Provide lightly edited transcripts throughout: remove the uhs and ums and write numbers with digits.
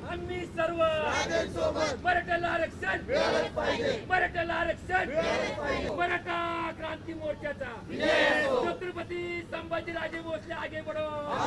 आम्ही सर्व मराठ्याला आरक्षण मराठ्याला आरक्षण मराठा क्रांती मोर्चाचा छत्रपती संभाजी राजे भोसले आगे बढ़ो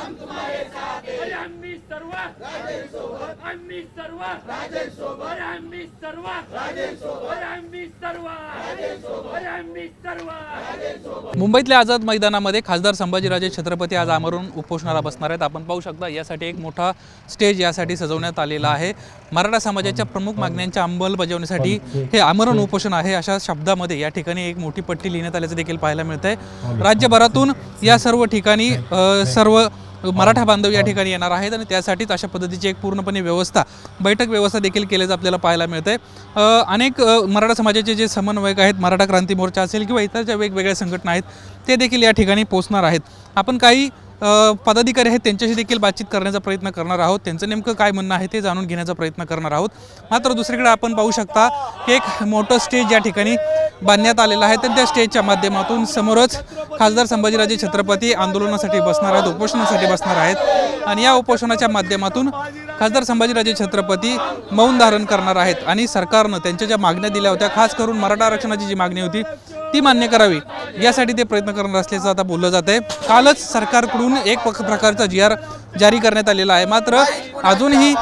अरे आम्ही सर्व आम्ही सर्व अरे आम्ही सर्व अरे आम्ही सर्व अरे आम्ही सर्व। मुंबईतल्या आझाद मैदानामध्ये खासदार संभाजी राजे छत्रपती आज आमरण उपोषणाला बसणार आहेत। आपण पाहू शकता यासाठी एक मोठा स्टेज यासाठी सजवण्यात आलेला आहे। मराठा समाजाच्या प्रमुख मागण्यांच्या अंमलबजावणीसाठी हे आमरण उपोषण आहे अशा शब्दामध्ये या ठिकाणी एक मोठी पट्टी लिहिण्यात आल्याचं देखील पाहायला मिळतंय। राज्यभरातून या सर्व ठिकाणी सर्व मराठा बांधव या ठिकाणी येणार आहेत आणि त्यासाठीच अशा पद्धतीची एक पूर्णपणे व्यवस्था बैठक व्यवस्था देखील केल्याचं आपल्याला पाहायला मिळतंय। अनेक मराठा समाजाचे जे समन्वयक आहेत, मराठा क्रांती मोर्चा असेल किंवा इतर ज्या वेगवेगळ्या संघटना आहेत ते देखील या ठिकाणी पोहोचणार आहेत। आपण काही पदाधिकारी आहेत त्यांच्याशी देखील बातचीत करण्याचा प्रयत्न करणार आहोत, त्यांचं नेमकं काय म्हणणं आहे ते जाणून घेण्याचा प्रयत्न करणार आहोत। मात्र दुसरीकडे आपण पाहू शकता की एक मोठं स्टेज या ठिकाणी बांधण्यात आलेलं आहे तर त्या स्टेजच्या माध्यमातून समोरच खासदार संभाजीराजे छत्रपती आंदोलनासाठी बसणार आहेत, उपोषणासाठी बसणार आहेत आणि या उपोषणाच्या माध्यमातून खासदार संभाजीराजे छत्रपती मौन धारण करणार आहेत आणि सरकारनं त्यांच्या ज्या मागण्या दिल्या होत्या, खास करून मराठा आरक्षणाची जी मागणी होती ती मान्य करावी यासाठी ते प्रयत्न करणार असल्याचं आता बोललं जात आहे। कालच सरकारकडून एक प्रकारचा GR जारी करण्यात आलेला आहे, मात्र अजूनही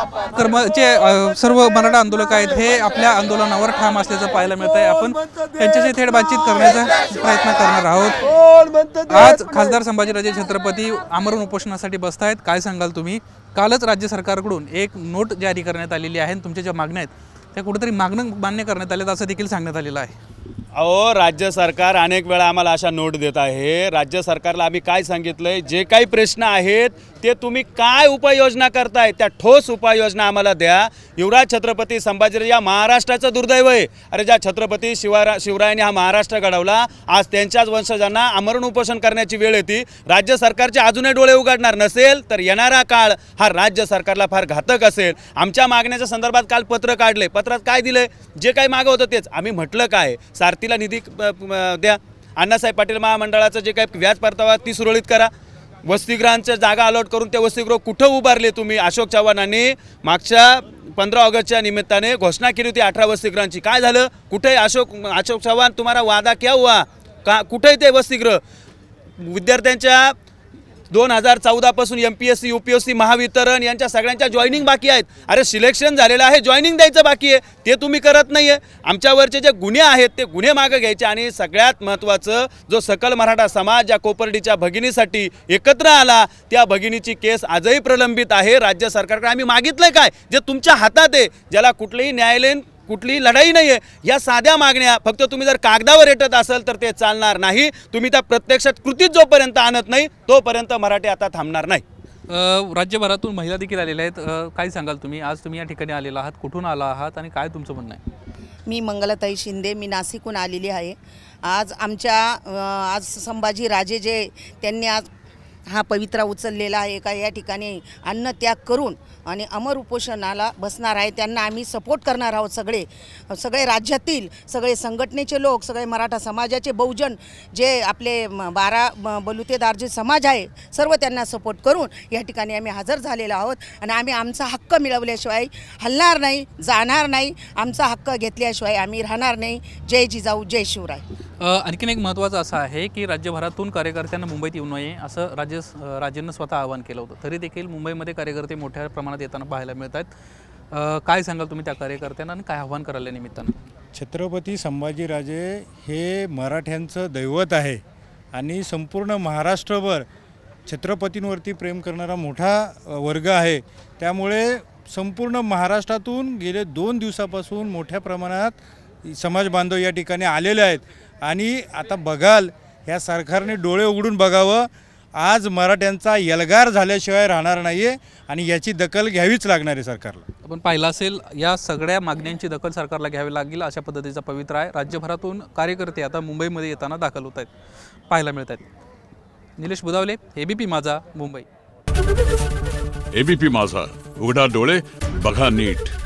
सर्व मराठा आंदोलक आहेत हे आपल्या आंदोलनावर ठाम असल्याचं पाहायला मिळत आहे। आपण त्यांच्याशी थेट बातचीत करण्याचा प्रयत्न करणार आहोत। आज खासदार संभाजीराजे छत्रपती आमरण उपोषणासाठी बसत आहेत, काय सांगाल तुम्ही? कालच राज्य सरकारकडून एक नोट जारी करण्यात आलेली आहे आणि तुमच्या ज्या मागण्या आहेत त्या कुठेतरी मान्य करण्यात आल्यात असं देखील सांगण्यात आलेलं आहे। अहो, राज्य सरकार अनेक वेळा आम्हाला अशा नोट देत आहे। राज्य सरकारला आम्ही काय सांगितलंय, जे काही प्रश्न आहेत ते तुम्ही काय उपाययोजना करताय त्या ठोस उपाययोजना आम्हाला द्या। युवराज छत्रपती संभाजीराजे या महाराष्ट्राचं दुर्दैव आहे। अरे ज्या छत्रपती शिवरायांनी हा महाराष्ट्र घडवला, आज त्यांच्याच वंशजांना आमरण उपोषण करण्याची वेळ येते। राज्य सरकारचे अजूनही डोळे उघडणार नसेल तर येणारा काळ हा राज्य सरकारला फार घातक असेल। आमच्या मागण्याच्या संदर्भात काल पत्र काढले, पत्रात काय दिले, जे काही मागं होतं तेच आम्ही म्हटलं काय, सारथीला निधी द्या, अण्णासाहेब पाटील महामंडळाचं जे काही व्याज परतावा ती सुरळीत करा, वसतिगृहांच्या जागा अलॉट करून ते वसतिगृह कुठं उभारले तुम्ही? अशोक चव्हाणांनी मागच्या 15 ऑगस्टच्या निमित्ताने घोषणा केली होती 18 वसतिगृहांची, काय झालं? कुठे अशोक चव्हाण तुम्हारा वादा क्या हुआ? कुठे ते वसतिगृह? विद्यार्थ्यांच्या 2014 पासून MPSC UPSC महावितरण यांच्या सगळ्यांच्या जॉईनिंग बाकी आहेत। अरे सिलेक्शन झालेलं आहे, जॉईनिंग द्यायचं बाकी आहे, ते तुम्ही करत नाहीये। आमच्यावरचे जे गुन्हे आहेत ते गुन्हे मागे घ्यायचे आणि सगळ्यात महत्त्वाचं जो सकल मराठा समाज ज्या कोपर्डीच्या भगिनीसाठी एकत्र आला त्या भगिनीची केस आजही प्रलंबित आहे। राज्य सरकारकडे आम्ही मागितलंय काय, जे तुमच्या हातात आहे, ज्याला कुठलेही न्यायालयीन कुठली लढाई नाही आहे, या साध्या मागण्या फक्त तुम्ही जर कागदावर रेटत असाल तर ते चालणार नाही। तुम्ही त्या प्रत्यक्षात कृतीत जोपर्यंत आणत नाही तोपर्यंत मराठी आता थांबणार नाही। राज्यभरातून महिला देखील आलेल्या आहेत, काय सांगाल तुम्ही? आज तुम्ही या ठिकाणी आलेला आहात, कुठून आला आहात आणि काय तुमचं म्हणणं आहे? मी मंगलाताई शिंदे, मी नाशिकहून आलेली आहे। आज संभाजी राजे जे त्यांनी आज हा पवित्रा उचललेला आहे का या ठिकाणी अन्न त्याग करून आणि अमर उपोषणाला बसणार आहे, त्यांना आम्ही सपोर्ट करणार आहोत। सगळे राज्यातील सगळे संघटनेचे लोक, सगळे मराठा समाजाचे बहुजन जे आपले 12 बलुतेदार जे समाज आहे सर्व त्यांना सपोर्ट करून या ठिकाणी आम्ही हजर झालेलो आहोत आणि आम्ही आमचा हक्क मिळवल्याशिवाय हलणार नाही, जाणार नाही। आमचा हक्क घेतल्याशिवाय आम्ही राहणार नाही। जय जिजाऊ, जय शिवराय। आणखीन एक महत्त्वाचं असं आहे की राज्यभरातून कार्यकर्त्यांना मुंबईत येऊ नये असं राज्यांना स्वतः आवाहन केलं होतं, तरी देखील मुंबईमध्ये कार्यकर्ते मोठ्या प्रमाणात येताना पाहायला मिळत आहेत। काय सांगाल तुम्ही त्या कार्यकर्त्यांना आणि काय आव्हान करायला निमित्तानं? छत्रपती संभाजीराजे हे मराठ्यांचं दैवत आहे आणि संपूर्ण महाराष्ट्रभर छत्रपतींवरती प्रेम करणारा मोठा वर्ग आहे। त्यामुळे संपूर्ण महाराष्ट्रातून गेले 2 दिवसापासून मोठ्या प्रमाणात समाज बांधव या ठिकाणी आलेले आहेत आणि आता बघाल ह्या सरकारने डोळे उघडून बघावं, आज मराठ्यांचा यलगार झाल्याशिवाय राहणार नाहीये आणि याची दखल घ्यावीच लागणार आहे सरकारला। आपण पाहिलं असेल या सगळ्या मागण्यांची दखल सरकारला घ्यावी लागेल अशा पद्धतीचा पवित्रा आहे। राज्यभरातून कार्यकर्ते आता मुंबईमध्ये येताना दाखल होत आहेत, पाहायला मिळत आहेत। निलेश बुधावले, ABP माझा, मुंबई। ABP माझा, उघडा डोळे बघा नीट।